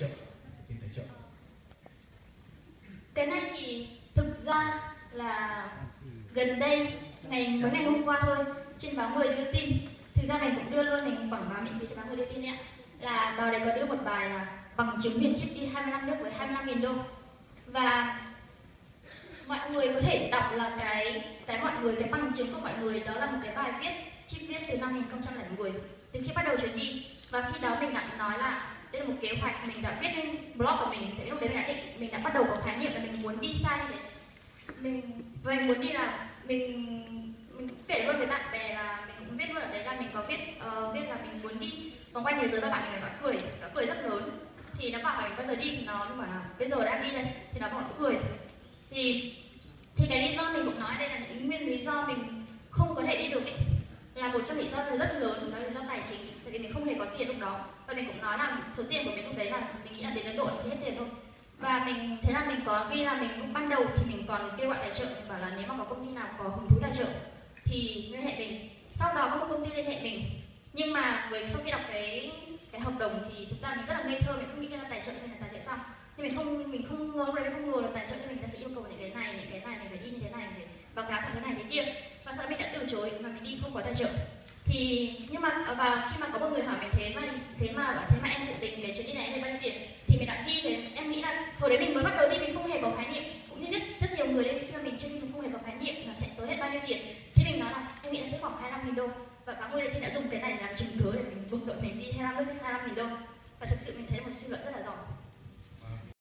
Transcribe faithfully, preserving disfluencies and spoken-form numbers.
trợ, tiền tài trợ. Cái này thì thực ra là gần đây, ngày mới ngày hôm qua thôi, trên báo Người đưa tin, thực ra mình cũng đưa luôn, mình quảng bá miễn phí cho báo Người đưa tin đấy ạ, là báo đấy có đưa một bài là bằng chứng miễn chip đi hai mươi lăm nước với hai mươi lăm nghìn đô, và mọi người có thể đọc là cái cái mọi người cái bằng chứng của mọi người đó là một cái bài viết chip viết từ năm hai nghìn không trăm lẻ mười, từ khi bắt đầu chuyến đi, và khi đó mình đã nói là đây là một kế hoạch mình đã viết lên blog của mình, tại lúc đấy mình đã định mình đã bắt đầu có khái niệm là mình muốn đi xa như thế, mình và mình muốn đi là mình mình kể luôn với bạn bè là mình cũng viết luôn ở đấy là mình có viết uh, viết là mình muốn đi vòng quanh thế giới, và bạn mình nó cười nó cười rất lớn, thì nó bảo hỏi mình bao giờ đi, thì nó bảo là bây giờ đang đi đây, thì nó bảo nó cười, thì thì cái lý do mình cũng nói đây là những nguyên lý do mình không có thể đi được ấy, là một trong lý do rất lớn, đó là lý do tài chính, tại vì mình không hề có tiền lúc đó, và mình cũng nói là số tiền của mình lúc đấy là mình nghĩ là đến Ấn Độ mình sẽ hết tiền thôi, và mình thế là mình có ghi là mình lúc ban đầu thì mình còn kêu gọi tài trợ, mình bảo là nếu mà có công ty nào có hứng thú tài trợ thì liên hệ mình, sau đó có một công ty liên hệ mình, nhưng mà với sau khi đọc cái cái hợp đồng thì thực ra mình rất là ngây thơ, mình không nghĩ là tài trợ cho mình là tài trợ xong, nhưng mình không mình không ngờ lúc đấy không ngờ là tài trợ cho mình ta sẽ yêu cầu những cái này những cái này mình phải đi như thế này, phải báo cáo cho thế này thế kia, và sau đó mình đã từ chối mà mình đi không có tài trợ. Thì nhưng mà và khi mà có một người hỏi mình thế mà thế mà thế mà em sẽ tính cái chuyến đi này em lấy bao nhiêu tiền, thì mình đã ghi thế, em nghĩ là hồi đấy mình mới bắt đầu đi, mình không hề có khái niệm, cũng như rất rất nhiều người đây khi mà mình chưa đi mình không hề có khái niệm nó sẽ tới hết bao nhiêu tiền, thì mình nói là em nghĩ là sẽ khoảng hai mươi lăm nghìn đô, và báo Người đưa tin đã dùng cái này làm chứng cứ để mình vực dậy mình đi hai mươi lăm nghìn đô, và thực sự mình thấy là một suy luận rất là giỏi.